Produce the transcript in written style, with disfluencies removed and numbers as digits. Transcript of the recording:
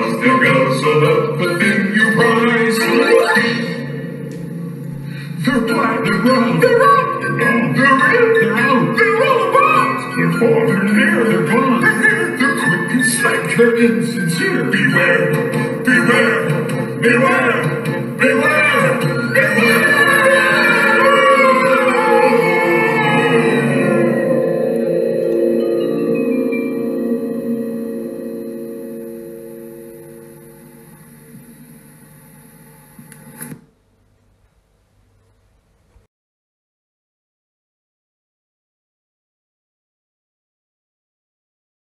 Still guzzle up the thing you prize. They're black, they're brown, they're red, they're red, they're out, they're all about. They're far, they're near, they're gone, they're here, they're quick and slick, they're insincere. Beware, beware, beware, beware, beware.